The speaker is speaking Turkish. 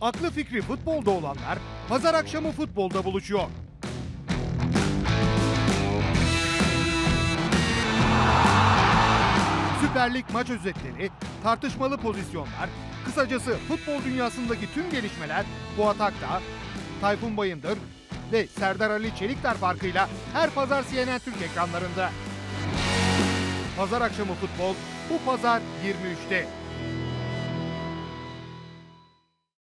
Aklı fikri futbolda olanlar pazar akşamı futbolda buluşuyor. Süper Lig maç özetleri, tartışmalı pozisyonlar, kısacası futbol dünyasındaki tüm gelişmeler Fuat Aktağ, Tayfun Bayındır ve Serdar Ali Çelikler farkıyla her pazar CNN Türk ekranlarında. Pazar akşamı futbol bu pazar 23'te.